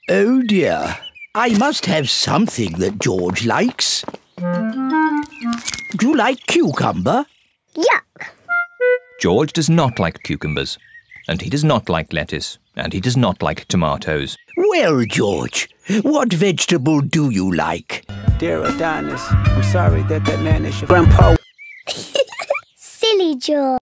Oh dear. I must have something that George likes. Do you like cucumber? Yuck! George does not like cucumbers, and he does not like lettuce, and he does not like tomatoes. Well, George, what vegetable do you like? Dear Adonis, I'm sorry that man is your grandpa. Silly George.